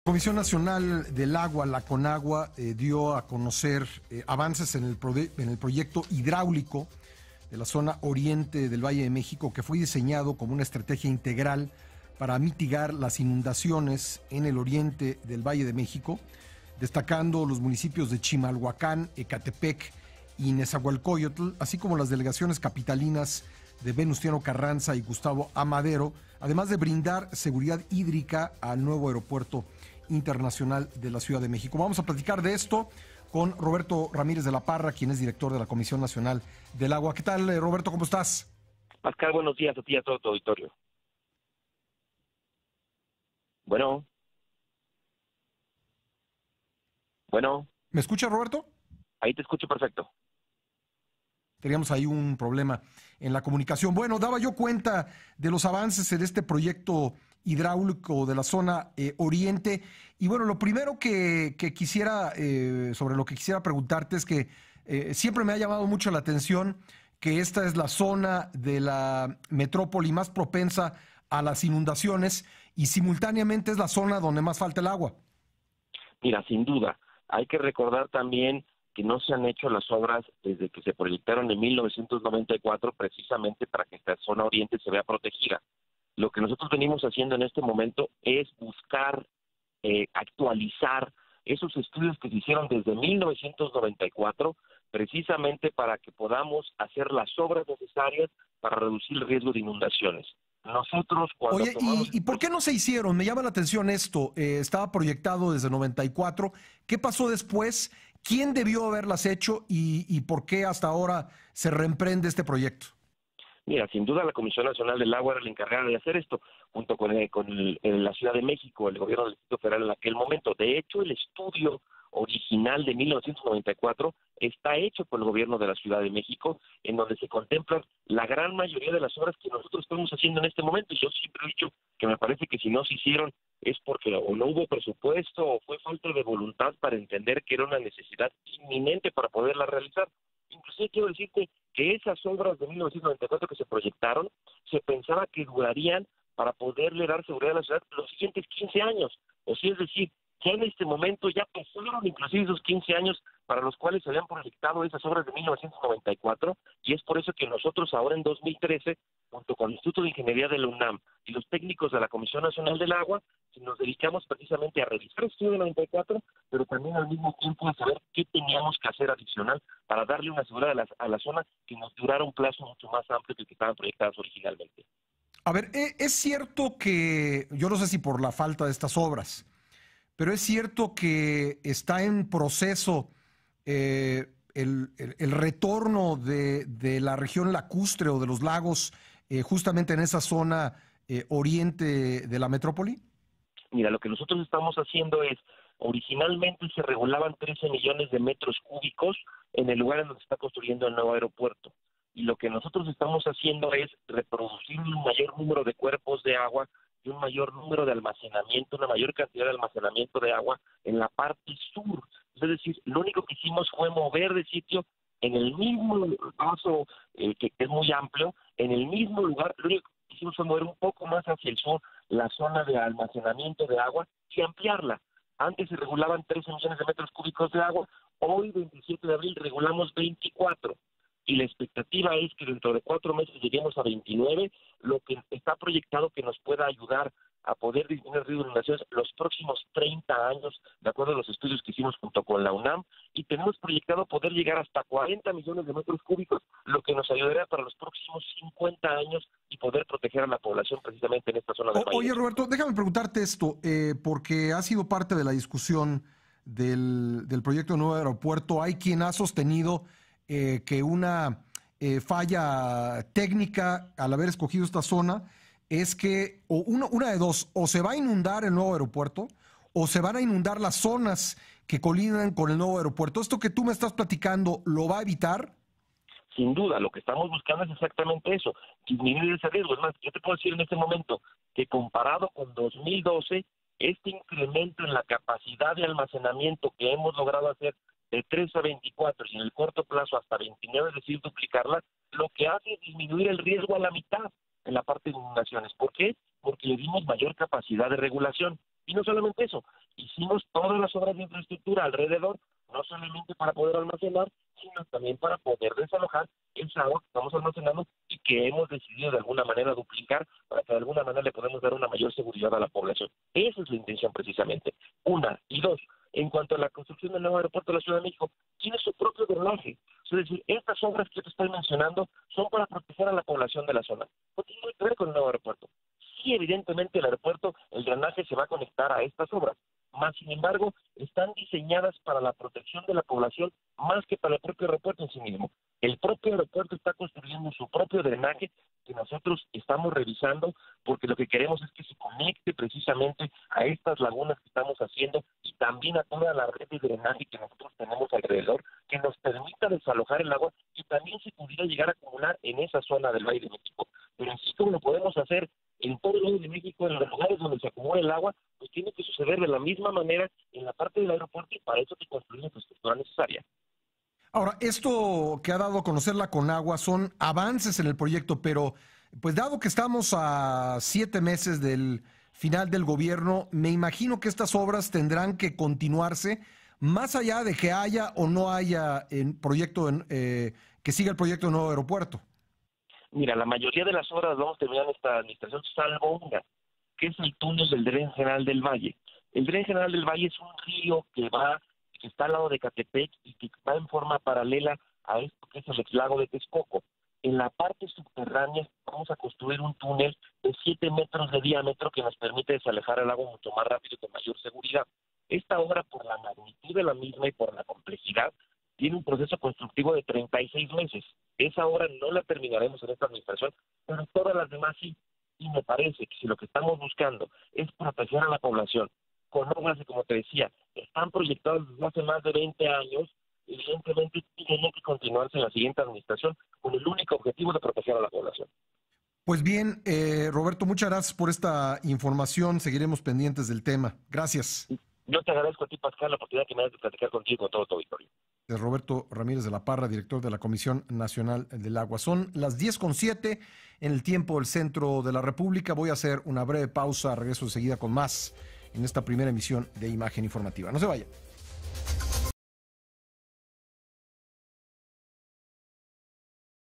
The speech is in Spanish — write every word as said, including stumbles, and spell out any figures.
La Comisión Nacional del Agua, la CONAGUA, eh, dio a conocer eh, avances en el, en el proyecto hidráulico de la zona oriente del Valle de México, que fue diseñado como una estrategia integral para mitigar las inundaciones en el oriente del Valle de México, destacando los municipios de Chimalhuacán, Ecatepec y Nezahualcóyotl, así como las delegaciones capitalinas de Venustiano Carranza y Gustavo A. Madero, además de brindar seguridad hídrica al nuevo aeropuerto internacional de la Ciudad de México. Vamos a platicar de esto con Roberto Ramírez de la Parra, quien es director de la Comisión Nacional del Agua. ¿Qué tal, Roberto? ¿Cómo estás? Pascal, buenos días a ti y a todo tu auditorio. Bueno. Bueno. ¿Me escucha, Roberto? Ahí te escucho perfecto. Teníamos ahí un problema en la comunicación. Bueno, daba yo cuenta de los avances en este proyecto hidráulico de la zona eh, oriente. Y bueno, lo primero que, que quisiera, eh, sobre lo que quisiera preguntarte es que eh, siempre me ha llamado mucho la atención que esta es la zona de la metrópoli más propensa a las inundaciones y simultáneamente es la zona donde más falta el agua. Mira, sin duda, hay que recordar también que no se han hecho las obras desde que se proyectaron en mil novecientos noventa y cuatro precisamente para que esta zona oriente se vea protegida. Lo que nosotros venimos haciendo en este momento es buscar eh, actualizar esos estudios que se hicieron desde mil novecientos noventa y cuatro precisamente para que podamos hacer las obras necesarias para reducir el riesgo de inundaciones. Nosotros cuando Oye, tomamos... ¿y, ¿y por qué no se hicieron? Me llama la atención esto. Eh, estaba proyectado desde noventa y cuatro. ¿Qué pasó después? ¿Quién debió haberlas hecho y, y por qué hasta ahora se reemprende este proyecto? Mira, sin duda la Comisión Nacional del Agua era la encargada de hacer esto, junto con, el, con el, el, la Ciudad de México, el gobierno del Distrito Federal en aquel momento. De hecho, el estudio original de mil novecientos noventa y cuatro está hecho por el gobierno de la Ciudad de México, en donde se contemplan la gran mayoría de las obras que nosotros estamos haciendo en este momento. Y yo siempre he dicho que me parece que si no se hicieron es porque o no hubo presupuesto o fue falta de voluntad para entender que era una necesidad inminente para poderla realizar. Inclusive quiero decirte que esas obras de mil novecientos noventa y cuatro que se proyectaron, se pensaba que durarían para poderle dar seguridad a la ciudad los siguientes quince años. O sea, es decir, que en este momento ya pasaron inclusive esos quince años para los cuales se habían proyectado esas obras de mil novecientos noventa y cuatro, y es por eso que nosotros ahora en dos mil trece, junto con el Instituto de Ingeniería de la UNAM y los técnicos de la Comisión Nacional del Agua, nos dedicamos precisamente a revisar el estudio de noventa y cuatro, pero también al mismo tiempo a saber qué teníamos que hacer adicional para darle una seguridad a la, a la zona que nos durara un plazo mucho más amplio que el que estaban proyectadas originalmente. A ver, es cierto que, yo no sé si por la falta de estas obras, pero es cierto que está en proceso eh, el, el, el retorno de, de la región lacustre o de los lagos eh, justamente en esa zona eh, oriente de la metrópoli. Mira, lo que nosotros estamos haciendo es, originalmente se regulaban trece millones de metros cúbicos en el lugar en donde se está construyendo el nuevo aeropuerto. Y lo que nosotros estamos haciendo es reproducir un mayor número de cuerpos de agua y un mayor número de almacenamiento, una mayor cantidad de almacenamiento de agua en la parte sur. Es decir, lo único que hicimos fue mover de sitio en el mismo paso, eh, que, que es muy amplio, en el mismo lugar, lo único que hicimos fue mover un poco más hacia el sur la zona de almacenamiento de agua y ampliarla. Antes se regulaban trece millones de metros cúbicos de agua, hoy veintisiete de abril regulamos veinticuatro. Y la expectativa es que dentro de cuatro meses lleguemos a veintinueve, lo que está proyectado que nos pueda ayudar a poder disminuir el riesgo de inundaciones los próximos treinta años, de acuerdo a los estudios que hicimos junto con la UNAM, y tenemos proyectado poder llegar hasta cuarenta millones de metros cúbicos, lo que nos ayudaría para los próximos cincuenta años y poder proteger a la población precisamente en esta zona del O, país. Oye, Roberto, déjame preguntarte esto, eh, porque ha sido parte de la discusión del, del proyecto de nuevo aeropuerto. Hay quien ha sostenido eh, que una eh, falla técnica al haber escogido esta zona es que o uno, una de dos, o se va a inundar el nuevo aeropuerto o se van a inundar las zonas que colinan con el nuevo aeropuerto. ¿Esto que tú me estás platicando lo va a evitar? Sin duda, lo que estamos buscando es exactamente eso, disminuir ese riesgo. Es más, yo te puedo decir en este momento que comparado con dos mil doce, este incremento en la capacidad de almacenamiento que hemos logrado hacer de tres a veinticuatro y en el corto plazo hasta veintinueve, es decir, duplicarla, lo que hace es disminuir el riesgo a la mitad en la parte de inundaciones. ¿Por qué? Porque le dimos mayor capacidad de regulación. Y no solamente eso, hicimos todas las obras de infraestructura alrededor, no solamente para poder almacenar, sino también para poder desalojar esa agua que estamos almacenando y que hemos decidido de alguna manera duplicar para que de alguna manera le podamos dar una mayor seguridad a la población. Esa es la intención precisamente. Una. Y dos, en cuanto a la construcción del nuevo aeropuerto de la Ciudad de México, tiene su propio drenaje. Es decir, estas obras que te estoy mencionando son para proteger a la población de la zona. No tiene nada que ver con el nuevo aeropuerto. Sí, evidentemente el aeropuerto, el drenaje se va a conectar a estas obras, más sin embargo, están diseñadas para la protección de la población más que para el propio aeropuerto en sí mismo. El propio aeropuerto está construyendo su propio drenaje que nosotros estamos revisando porque lo que queremos es que se conecte precisamente a estas lagunas que estamos haciendo y también a toda la red de drenaje que nosotros tenemos alrededor, que nos permita desalojar el agua y también se pudiera llegar a acumular en esa zona del Valle de México. Pero así como lo podemos hacer en todo el Valle de México, en los lugares donde se acumula el agua, pues tiene que suceder de la misma manera en la parte del aeropuerto y para eso se construye la infraestructura necesaria. Ahora, esto que ha dado a conocer la Conagua son avances en el proyecto, pero pues dado que estamos a siete meses del final del gobierno, me imagino que estas obras tendrán que continuarse más allá de que haya o no haya en proyecto en, eh, que siga el proyecto de nuevo aeropuerto. Mira, la mayoría de las obras vamos a terminar en esta administración, salvo una, que es el túnel del Dren General del Valle. El Dren General del Valle es un río que va, que está al lado de Catepec y que va en forma paralela a esto que es el ex lago de Texcoco. En la parte subterránea vamos a construir un túnel de siete metros de diámetro que nos permite desalejar el agua mucho más rápido y con mayor seguridad. Esta obra, por la magnitud de la misma y por la complejidad, tiene un proceso constructivo de treinta y seis meses. Esa obra no la terminaremos en esta administración, pero todas las demás sí. Y me parece que si lo que estamos buscando es proteger a la población, con obras que, como te decía, están proyectadas desde hace más de veinte años, evidentemente tienen que continuarse en la siguiente administración con el único objetivo de proteger a la población. Pues bien, eh, Roberto, muchas gracias por esta información. Seguiremos pendientes del tema. Gracias. Yo te agradezco a ti, Pascal, la oportunidad que me das de platicar contigo con todo tu auditorio. De Roberto Ramírez de la Parra, director de la Comisión Nacional del Agua. Son las diez con siete en el tiempo del centro de la República. Voy a hacer una breve pausa. Regreso enseguida con más en esta primera emisión de Imagen Informativa. No se vayan.